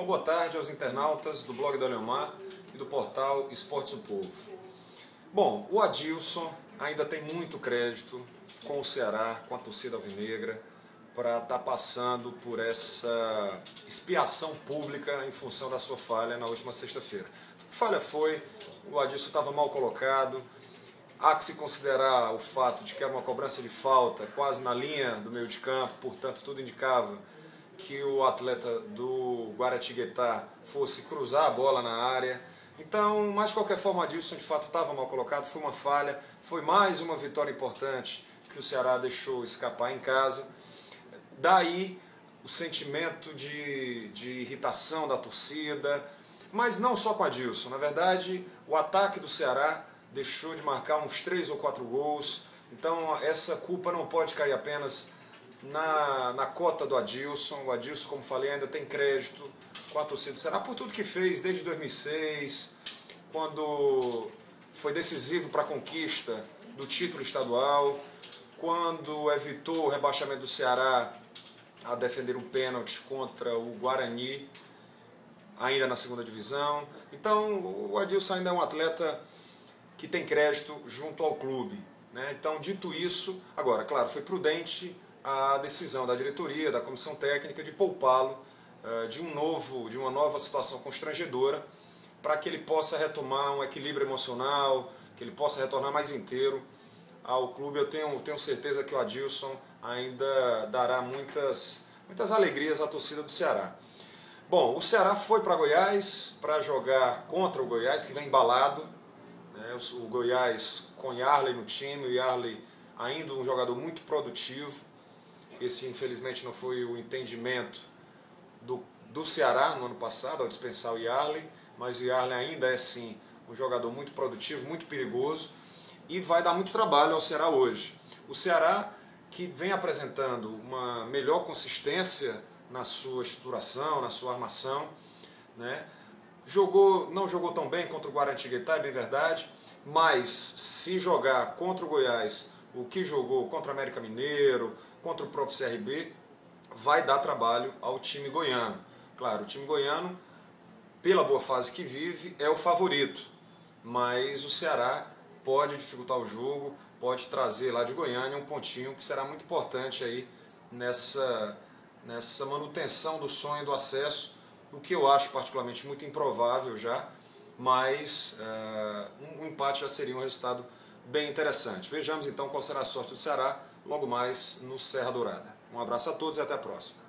Uma boa tarde aos internautas do blog da Leomar e do portal Esportes do Povo. Bom, o Adilson ainda tem muito crédito com o Ceará, com a torcida alvinegra, para estar passando por essa expiação pública em função da sua falha na última sexta-feira. A falha foi, o Adilson estava mal colocado, há que se considerar o fato de que era uma cobrança de falta quase na linha do meio de campo, portanto tudo indicava que o atleta do Guaratinguetá fosse cruzar a bola na área. Então, mas de qualquer forma, o Adilson de fato estava mal colocado, foi uma falha, foi mais uma vitória importante que o Ceará deixou escapar em casa. Daí o sentimento de irritação da torcida, mas não só com o Adilson. Na verdade, o ataque do Ceará deixou de marcar uns 3 ou 4 gols, então essa culpa não pode cair apenas na cota do Adilson. O Adilson, como falei, ainda tem crédito com a torcida do Ceará por tudo que fez desde 2006, quando foi decisivo para a conquista do título estadual, quando evitou o rebaixamento do Ceará a defender um pênalti contra o Guarani, ainda na segunda divisão. Então o Adilson ainda é um atleta que tem crédito junto ao clube, né? Então, dito isso, agora, claro, foi prudente a decisão da diretoria, da comissão técnica, de poupá-lo de uma nova situação constrangedora, para que ele possa retomar um equilíbrio emocional, que ele possa retornar mais inteiro ao clube. Eu tenho certeza que o Adilson ainda dará muitas alegrias à torcida do Ceará. Bom, o Ceará foi para Goiás para jogar contra o Goiás, que vem embalado, né? O Goiás com Yarley no time, o Yarley ainda um jogador muito produtivo. Esse, infelizmente, não foi o entendimento do Ceará no ano passado, ao dispensar o Yarley, mas o Yarley ainda é, sim, um jogador muito produtivo, muito perigoso, e vai dar muito trabalho ao Ceará hoje. O Ceará, que vem apresentando uma melhor consistência na sua estruturação, na sua armação, né? Não jogou tão bem contra o Guaratinguetá, é bem verdade, mas se jogar contra o Goiás o que jogou contra o América Mineiro, contra o próprio CRB, vai dar trabalho ao time goiano. Claro, o time goiano, pela boa fase que vive, é o favorito, mas o Ceará pode dificultar o jogo, pode trazer lá de Goiânia um pontinho que será muito importante aí nessa manutenção do sonho do acesso, o que eu acho particularmente muito improvável já, mas um empate já seria um resultado bem interessante. Vejamos então qual será a sorte do Ceará logo mais no Serra Dourada. Um abraço a todos e até a próxima.